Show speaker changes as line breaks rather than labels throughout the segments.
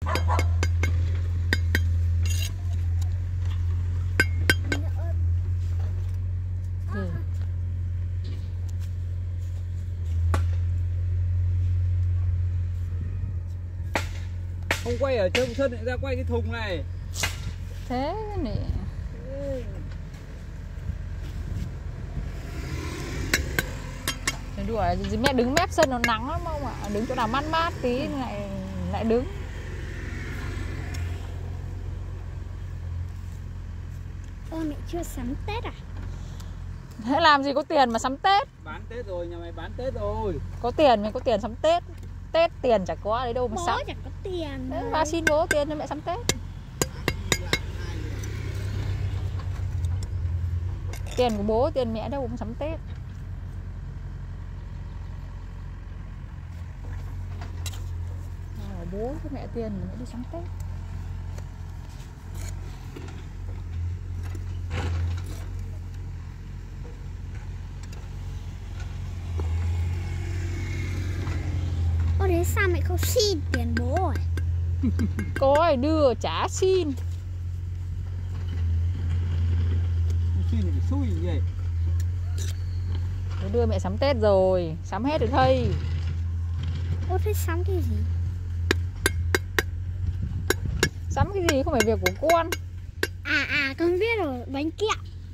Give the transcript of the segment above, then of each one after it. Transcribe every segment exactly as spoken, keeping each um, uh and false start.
Ừ.
Không quay ở trong sân lại ra quay cái thùng này.
Thế này. Đùa gì mẹ đứng mép sân nó nắng lắm không ạ? Đứng chỗ nào mát mát tí lại lại đứng.
Ơ mẹ chưa sắm Tết à?
Thế làm gì có tiền mà sắm Tết?
Bán Tết rồi, nhà mày bán Tết rồi.
Có tiền mới có tiền sắm Tết. Tết tiền chả có đấy đâu mà
bố
sắm.
Bố chẳng có tiền.
Đấy, ba xin bố tiền cho mẹ sắm Tết. Tiền của bố, tiền mẹ đâu cũng sắm Tết. À, bố cho mẹ tiền để mẹ đi sắm Tết.
Ơ thế sao mẹ không xin tiền bố rồi?
Có ai đưa chả xin.
Xin thì xui vậy.
Bố đưa mẹ sắm Tết rồi, sắm hết rồi thầy.
Ơ thế sắm cái gì?
Sắm cái gì không phải việc của con.
À à con biết rồi, bánh kẹo.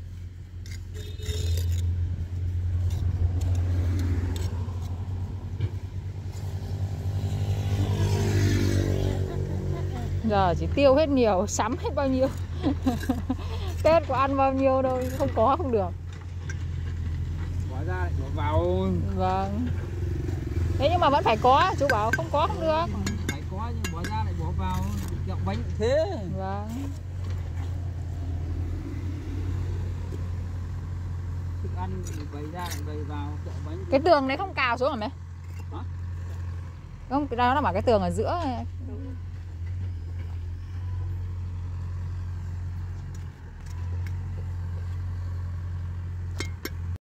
Giờ chỉ tiêu hết nhiều, sắm hết bao nhiêu. Tết có ăn bao nhiêu đâu, không có không được.
Bỏ ra lại bỏ vào.
Vâng. Thế nhưng mà vẫn phải có, chú bảo không có không được.
Phải có nhưng bỏ ra lại bỏ vào. Kẹo bánh cũng thế.
Vâng.
Thức ăn thì bày ra lại bày vào, kẹo bánh.
Cái tường đấy không cào xuống hả mẹ?
Hả?
Không, cái đó nó bảo cái tường ở giữa này.